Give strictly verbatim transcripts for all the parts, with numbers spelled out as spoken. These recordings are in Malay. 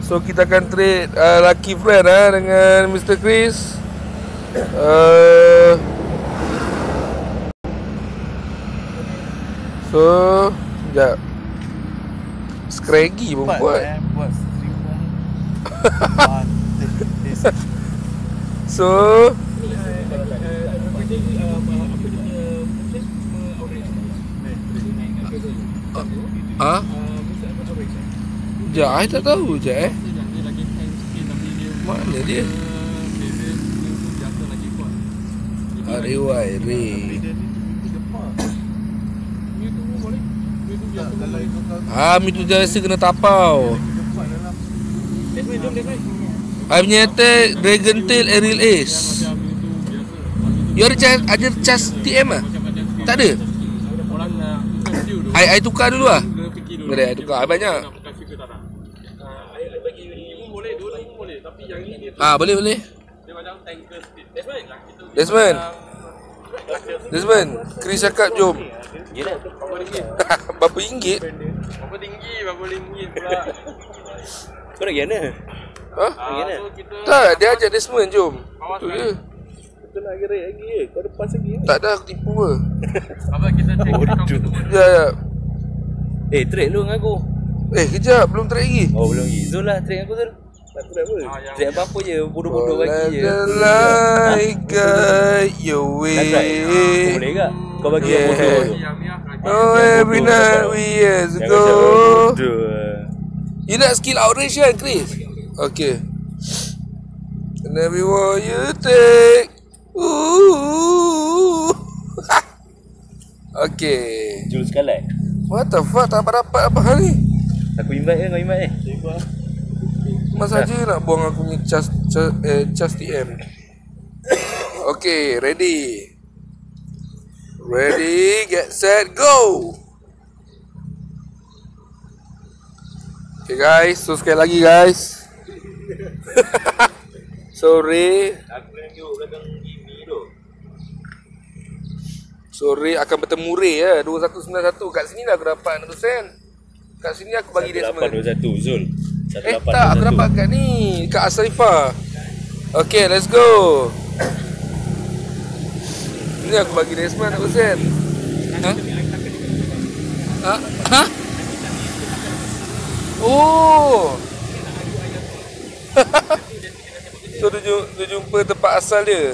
So kita akan trade uh, Lucky Friend eh, dengan Mister Chris. uh, So sekejap. Scraggy pun buat eh, buat streamer. So Ah? Sekejap, I tak tahu je eh. Mana dia? Arewai Ray. Ah, itu biasa kena tapau. I punya attack Dragon Tail Aerial Ace. You ada charge, ada charge T M ah? Tak ada? I, I tukar dulu lah. Boleh, I tukar, I banyak. Ah, boleh, boleh. Desmond Desmond, Chris cakap jom. Berapa ringgit? Berapa tinggi, berapa ringgit pula. Kau nak gana? Ha? Tak, dia ajak Desmond jom. Betul je. Kau nak gerak lagi ke? Kau ada pas lagi ke? Tak dah, aku tipu ke? Apa kita check account tu? Ya, ya. Eh, trade lu dengan aku. Eh, kejap, belum trade lagi. Oh, belum lagi. Zul lah trade dengan aku Zul. Tak trade apa? Trade apa-apa je, bodoh-bodoh bagi je. Like your way. Tak try? Aku boleh tak? Kau bagi yang bodoh tu. Oh, every night we years Jangan ago. cakap bodoh. You nak skill outrage kan, Chris? Okay. And every one you take. Ooh. Okay. Jul sekali. What the fuck, tak dapat apa hal ni? Aku invite kan, kau invite eh? Masa je nak buang aku punya charge, charge, eh, charge T M. Okay, ready. Ready, get set, go. Okay guys, so sekali lagi guys. Sorry. Aku nak tengok belakang Jimmy tu. Sorry akan bertemu Ray ya, dua satu sembilan satu. Kat sini lah aku dapat enam peratus. Kat sini aku bagi dia semua. satu lapan dua satu Zul. Eh tak, aku dapat kat ni, kat Asrifah. Okay, let's go. Ini aku bagi Desmond enam peratus. Ha? Ha? Ha? Oh. So dia, dia jumpa tempat asal dia.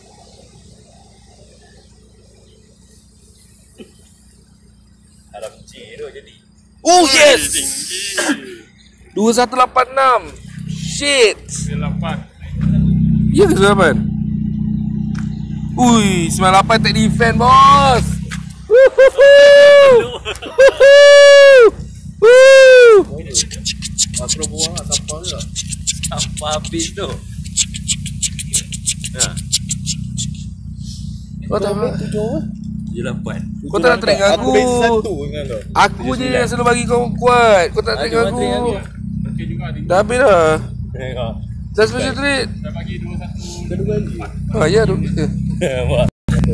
Harap C tu jadi. Oh yes. dua satu lapan enam. Shit. lapan. Ya ke lapan? Ui, sembilan lapan tak defend bos. Woohoo. Woo. Aku nak buang lah, tampar je lah. Tampar habis tu. Ha. Kau tak apa? tujuh apa? tujuh lapan. Kau tak nak track dengan aku. Aku base satu dengan kau. Aku je yang selalu bagi kau kuat. Kau tak track dengan aku. Okey juga tinggi. Dah habis dah. Tengok. Dah special trade. Dah bagi dua satu. Kedua lagi. Ha ya tu. Wah.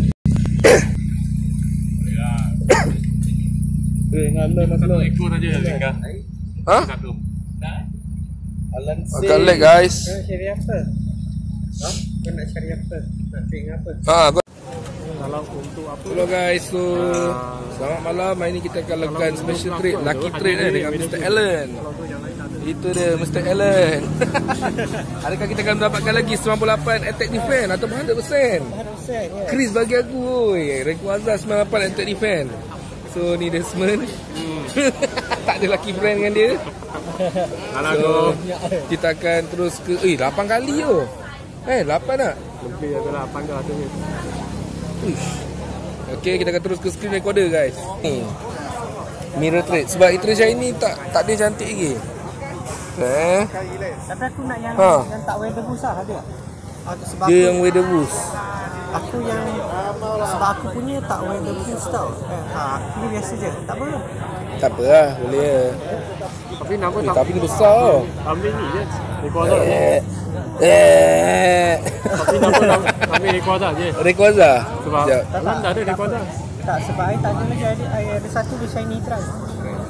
Eh, ngambil Satu masalah. ekor saja tinggal. Ha? Satu. Alan C. Agak lag guys. Kau nak cari apa? Ha? Kau nak cari apa? Nak tengok apa? Ha, aku Kalau untuk apa? Hello guys, so selamat malam. Hari ni kita akan lakukan special trade, lucky trade eh, dengan Mister Allen. Itu dia Mister Allen. Adakah kita akan mendapatkan lagi sembilan puluh lapan attack defense atau seratus peratus? Chris bagi aku oi, Rayquaza sembilan puluh lapan attack defense. So ni Desmond. Hmm. Tak ada lucky friend dengan dia. So kita akan terus ke eh lapan kali yo. Eh lapan tak? Lebih ada lapan ke atas ni. Uish. Okay, kita akan terus ke screen recorder guys. Ni mirror trade sebab iteration ini tak tak ada cantik lagi. Eh. Tapi aku nak yang Ha. yang tak weather boost lah, ada tak? Aku sebab Dia aku, yang weather boost. aku yang sebab aku punya tak weather boost tau. Eh, ha, aku ni biasa je. Tak apa. Tak apa lah, boleh lah. Tapi nama Eh, tapi ni besar tau. ambil ni je. Rayquaza. Eh. Eh. Tapi nama ambil Rayquaza je. Rayquaza. Sebab Sekejap. Alan tak ada Rayquaza. Tak, sebab I tak ada lagi. Ada, I ada satu dia shiny trans.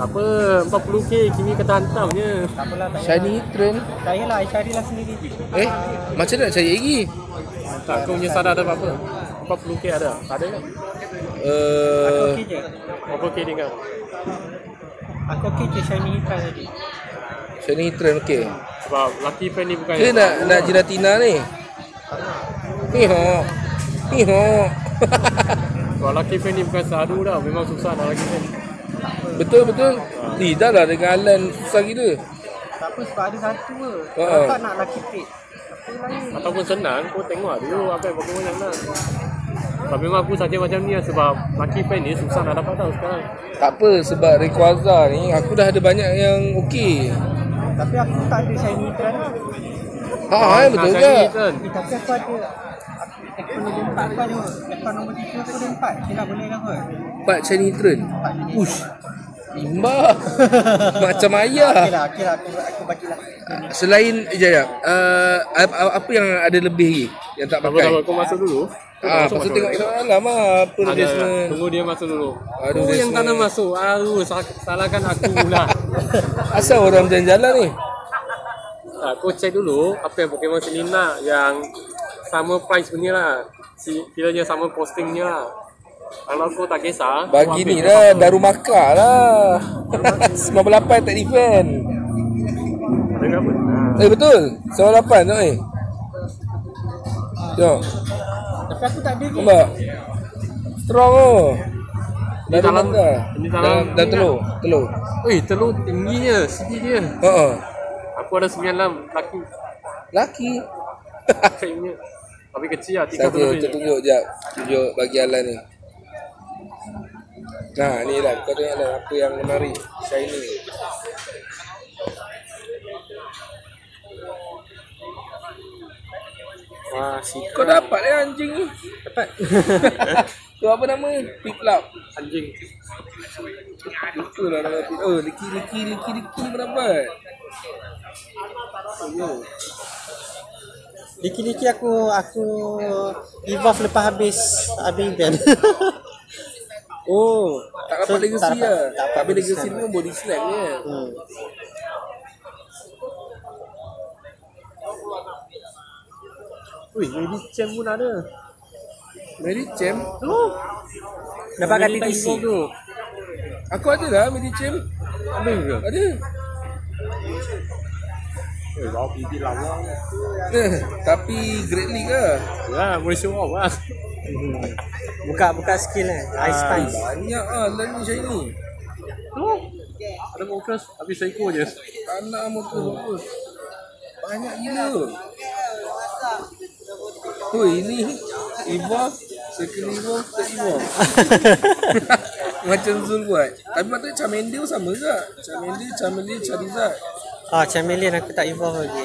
Apa, empat puluh K kini kata hantam je. Tak apalah, tak Shiny trend. Saya lah, carilah sendiri. Eh, macam nak cari lagi? Tak, kau punya sadar ada apa-apa? empat puluh K ada? Ada kan? Uh, Okey je. Berapa K tinggal? Aku okey je shiny ikan tadi. Shiny trend okey. Sebab Lucky Fan ni bukan Ke nak nak Giratina ni? Ni ho. Ni ho. Sebab Lucky Fan ni bukan sadu dah. Memang susah nak Lucky Fan. Betul betul. Ni dah lah dengan Alan susah gila. Tak apa sebab ada satu ke. Ha. Kalau tak nak lucky plate. Apa lain? Ataupun senang, kau tengok dulu apa yang Pokemon yang nak. Sebab memang aku saja macam ni lah. Sebab Lucky Fan ni susah nak dapat tau sekarang. Tak apa sebab Rayquaza ni aku dah ada banyak yang okey. Tapi aku tak ada shiny ikan lah. Ha, ha betul Nak ke? cari kan? Eh, tapi aku ada. Aku ada empat kan ni. Ekor nombor tiga aku ada empat. Okay lah, boleh lah kot. Empat Shiny trend. Empat jenis. Ush. Imbah. Macam ayah. Okay lah, okay lah. Aku, aku bagilah. Selain Jaya, uh, apa yang ada lebih lagi yang tak Tak pakai? apa, kau masuk dulu. Ah, pasal tengok dalam ah apa Ada, replacement. tunggu dia masuk dulu. Aduh, Aku yang tak nak replacement. masuk. Aduh, sal- salahkan aku pula. Asal orang jalan-jalan ni? Ah, kau check dulu apa yang Pokemon sini nak yang sama price punya lah. Si, kiranya sama postingnya lah. Kalau kau tak kisah, kau Bagi ambil ni je lah, apa. Darumaka lah. sembilan puluh lapan tak defend. Ada apa? Eh betul, sembilan puluh lapan tu eh. Tengok, Tapi aku tak ada ni. nampak? Strong oh. Ini dalam- Darumaka. ini dalam Dan, dan ni telur, telur. Weh, telur tingginya, sikit dia. Ha Aku ada sembilan enam laki. Laki. Kayaknya. Tapi kecil lah, tiga Saja puluh lebih. tunjuk jap. Tunjuk bagi Alan ni. Nah, ni lah kau tengok lah apa yang menarik. Shiny. Wah, si Kau dapat eh anjing ni. Dapat. Tu apa nama? Piplap. anjing. Itulah nama Piplap. Oh, liki liki liki liki pun dapat. Oh, yo. Liki-liki aku aku evolve lepas habis habis event. Oh, Tak dapat so, legacy tak dapat- lah. tak dapat Tapi legacy slam. pun body slam je. Hmm. Wih, Lady Champ pun ada. Mary Champ. Oh, Dapatkan Lady T T C. Champ tu. Aku ada lah Mary Champ. Ada ke? Ada. Eh, kau pergi lawa. Eh, tapi Great League lah. Ya, boleh show off lah. Buka buka skill eh. Ice Spice. Banyak lah land ni shiny. Oh, ada Moltres, habis Seiko je. Tanah motor bagus. Banyak gila. Oh ini Evolve, second Evolve, third Evolve. Macam Zul buat. Tapi patutnya Charmander sama ke? Charmander, Charmander, Charizard. Ah, Charmeleon aku tak evolve lagi.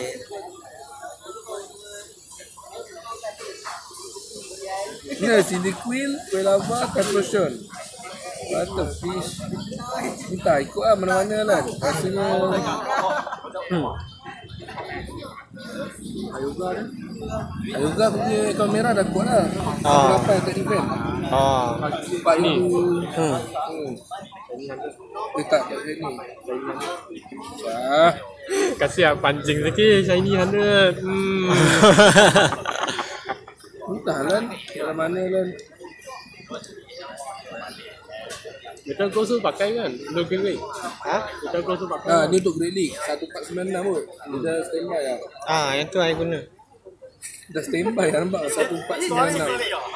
Ni ada Cyndaquil, Quilava, Catroshon. Butterfish. Entah ikut lah mana-mana lah. Rasanya Hmm. Ayuga ni. Ayuga punya akaun merah dah kuat lah. Ah. Berapa yang tak defend? Oh. Sebab itu. Hmm. Hmm. Eh tak, tak ni. Ah. Kasih lah pancing sikit, shiny hundred. Hmm. Entah Lan. Dari mana Lan. Betul kau suruh pakai kan? Untuk Great League. Ha? Betul kau suruh pakai. Ah, ni untuk Great League. satu empat sembilan enam kot. Dia dah standby lah. Ah, yang tu saya guna. Dah standby lah nampak. satu empat sembilan enam.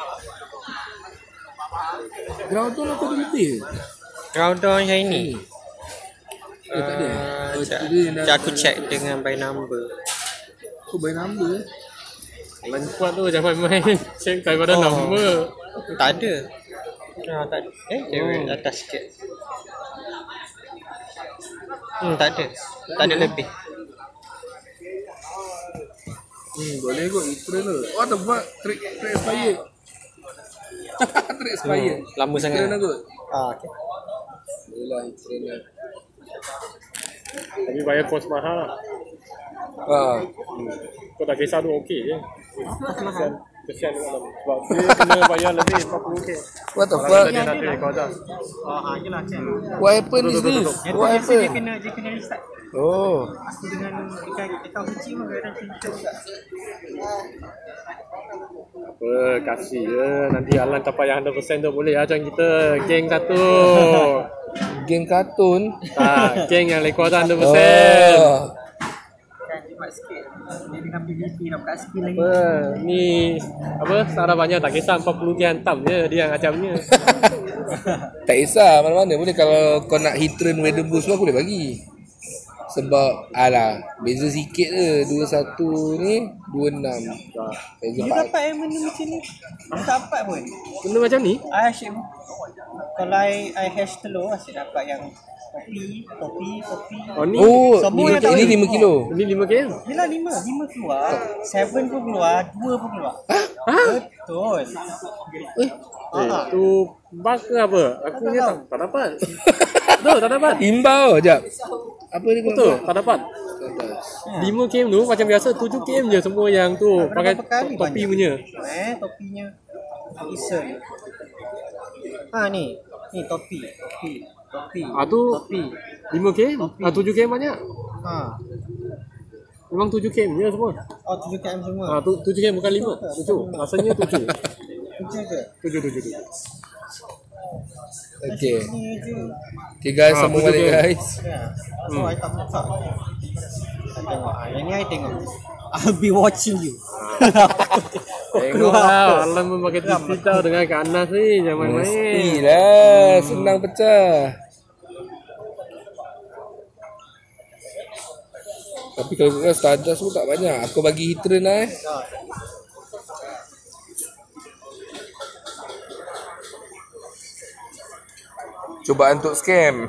Ground tu aku ada lebih. Groudon yang ini. Eh tak ada. Ah, Oh, sekejap. tu dia dah- Sekejap aku check dengan by number. Aku by number eh. Main kuat tu jangan main. Check daripada Oh. number. Tak ada. Ah, tak ada. Eh, cewek oh. atas sikit. Hmm, tak ada. Tak ada lebih. Hmm, boleh kot. Return tu. What the fuck? Trick, trick expired. Trick expired. Hmm, lama sangat. Return lah kot. Ah, okey. Boleh lah, return lah. Tapi bayar kos mahal lah. Ah, Kau tak kisah tu okey je. Kesian, kesian kat dalam. Sebab dia kena bayar lebih empat puluh K. What the Kalau fuck? dia nak record atas. Oh, ha, yelah check. What happened is this? Yang tu What biasa dia happened? kena dia kena restart. Oh. Aku dengan ikan ikan kecil pun kadang pintar juga. Apa, kasih je. Nanti Alan tak payah one hundred percent tu boleh macam kita. Geng satu. Geng kartun. Tak, geng yang lekor one hundred percent. Oh. Kan jimat sikit. Dia dengan P V P nak buka skill lagi. Apa, ni apa, secara banyak tak kisah empat puluh K hantam je dia yang macamnya. Tak kisah mana-mana boleh. Kalau kau nak hit run weather boost pun aku boleh bagi. Sebab alah beza sikit je. Dua satu ni dua enam. Beza You empat. dapat yang benda macam ni? Aku tak dapat pun. Benda macam ni? I asyik kalau I, I hash telur asyik dapat yang kopi, kopi, kopi. Oh ni, Oh, Semua ni, yang tak ini boleh. lima kilo. ni lima K. Yelah lima, lima keluar, seven pun keluar, dua pun keluar. Ha? Betul. Eh, Eh, Ah. tu bug ke apa? Aku ni tak, tak dapat. Betul, tak dapat. imbau jap. Apa ni kau Betul, buat? tak dapat. lima K tu macam biasa tujuh K je semua yang tu pakai Berapa kali topi banyak? punya. Eh, topinya. Isa. Ha ni, ni topi, topi, topi. Ah tu Topi. lima K, ah tujuh K banyak. Ha. Memang tujuh K je semua. Oh, tujuh km semua. Ah tu tujuh K bukan lima, tujuh. Rasanya tujuh. Macam ke? Tujuh, tujuh, tujuh. Okey. Ni je. Okay guys, Ah, sambung betul balik ke? guys. Ya. So, I tak buka. I tengok. Ah, yang ni I tengok. I'll be watching you. Tengok lah, Alan pun pakai T V tau dengan Kak Anas ni, jangan main-main. Mestilah, senang pecah. Tapi kalau kau Stardust pun tak banyak. Aku bagi hit run lah eh. Cubaan untuk scam.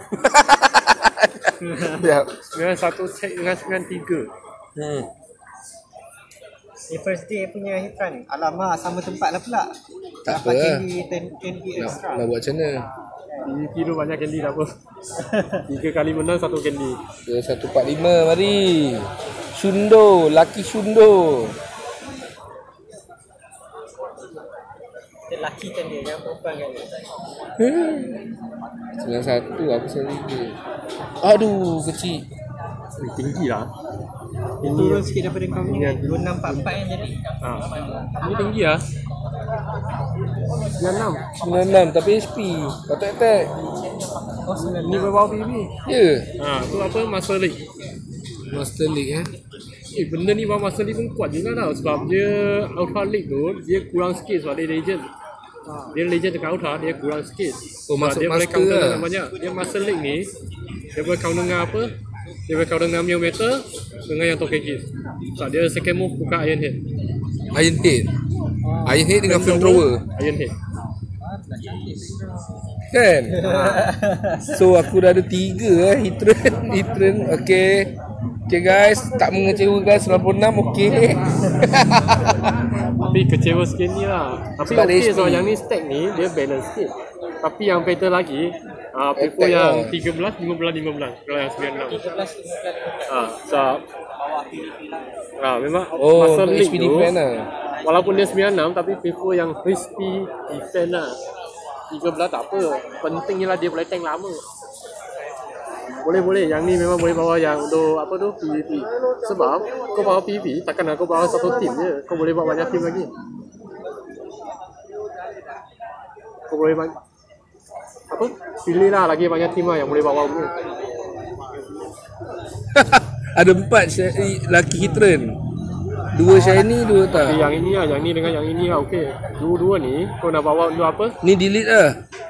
Ya. Dengan satu set dengan sembilan tiga. Hmm. Ni first day punya hit run. Alamak, sama tempat lah pula. Tak Dapat apa lah. candy, ten candy Nak, extra. nak buat macam mana? Di kilo banyak candy tak apa. Tiga kali menang satu candy. Dua satu empat lima, mari. Shundo, Lucky Shundo. Dia lelaki kan dia, yang perempuan kan dia. Sembilan satu, aku sendiri. Aduh, kecil. Eh, tinggi lah. Ini Turun sikit daripada kau ni. Ini- dua enam empat empat yang jadi. ah. Ini tinggi lah. sembilan enam. Sembilan enam, tapi H P. Patut attack. Oh, sembilan Ini berbau P V P. Ya. Ha, tu apa Master League. Master League eh. Eh benda ni bawa Master League pun kuat juga tau. Sebab dia Ultra League tu dia kurang sikit sebab dia legend. Dia legend dekat Ultra dia kurang sikit. Oh, Sebab masuk dia boleh Master counter lah. dengan banyak. Dia Master League ni dia boleh counter dengan apa? Dia boleh counter dengan Mio Metal dengan yang Tokegis. Sebab dia second move buka Iron Head. Iron Head. Iron Head dengan flamethrower. Iron Head. Kan? So aku dah ada tiga eh hit run, hit run. Okay. Okay guys, tak mengecewakan sembilan puluh enam okay. Tapi kecewa sikit ni lah. Tapi Sebab dia okey H P. sebab yang ni stack ni dia balance sikit. Tapi yang better lagi ah uh, Pipo Attack yang lah. tiga belas, lima belas, lima belas. Kalau yang sembilan enam. tiga belas, lima belas. Ah, sebab ah memang Oh, Master untuk H League P tu defend lah. walaupun dia sembilan enam tapi Pipo yang H P defend lah. tiga belas tak apa. Pentingnya lah dia boleh tank lama. Boleh boleh, yang ni memang boleh bawa yang untuk apa tu P V P. Sebab kau bawa P V P takkan kau bawa satu tim je. Kau boleh bawa banyak tim lagi. Kau boleh banyak apa? Pilih lah lagi banyak tim lah yang boleh bawa ni. Ada empat sh- laki hit run. Dua shiny, dua Tapi tak. yang ini lah, yang ni dengan yang ini lah okey. Dua-dua ni kau nak bawa untuk apa? Ni delete lah.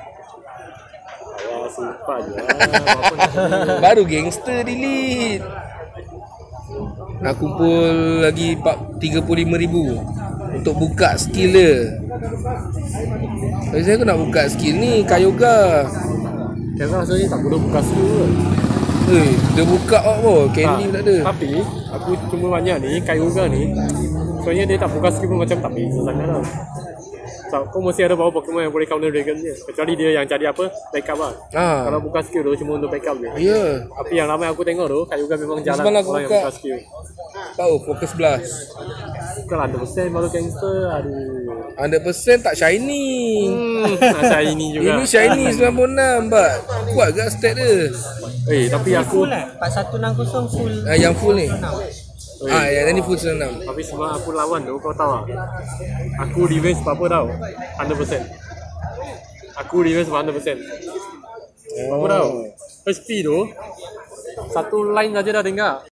Wah, sumpah je. Apa nak Baru gangster delete. Nak kumpul lagi tiga puluh lima ribu untuk buka skill dia. Tapi saya aku nak buka skill ni Kayoga. Kira rasanya tak perlu buka skill ke? Eh, dia buka apa? Candy Ah, tak ada. Tapi aku cuma banyak ni Kyogre ni. Soalnya dia tak buka skill pun macam tak bisa sangat lah. So, kau mesti ada bawa Pokemon yang boleh counter Dragon je. Kecuali dia yang jadi apa? Backup lah. Ah. Kalau buka skill tu cuma untuk backup je. Ya. Tapi yang ramai aku tengok tu Kyogre memang jalan Semalam aku orang yang buka. buka skill. Power Focus Blast. Kalau one hundred percent baru gangster. Aduh. one hundred percent tak shiny. Hmm, macam ini juga. Ini shiny sembilan puluh enam, but kuat gak stat dia. Eh, tapi aku Full lah. empat satu enam kosong full. Ah, yang full ni. Eh, Ah, yang ni full sembilan puluh enam. tapi sebab aku lawan tu, kau tahu tak? Aku revenge apa tau? one hundred percent. Aku revenge one hundred percent. Apa tau? H P tu, satu line saja dah dengar.